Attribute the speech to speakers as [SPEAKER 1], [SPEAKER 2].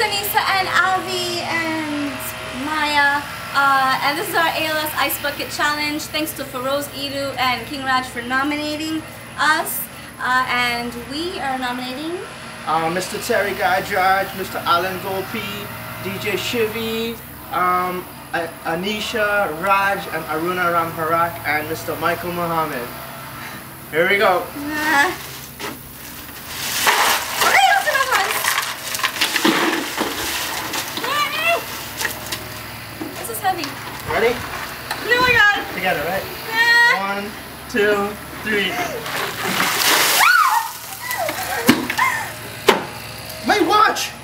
[SPEAKER 1] Anisa and Avi and Maya, and this is our ALS Ice Bucket Challenge. Thanks to Feroz Edu and King Raj for nominating us, and we are nominating
[SPEAKER 2] Mr. Terry Gajraj, Mr. Alan Golpi, DJ Shivi, Anisha, Raj, and Aruna Ramharak, and Mr. Michael Muhammad. Here we go.
[SPEAKER 1] This is heavy.
[SPEAKER 2] Ready?
[SPEAKER 1] Oh my god.
[SPEAKER 2] Together, right? 1, 2, 3. My watch!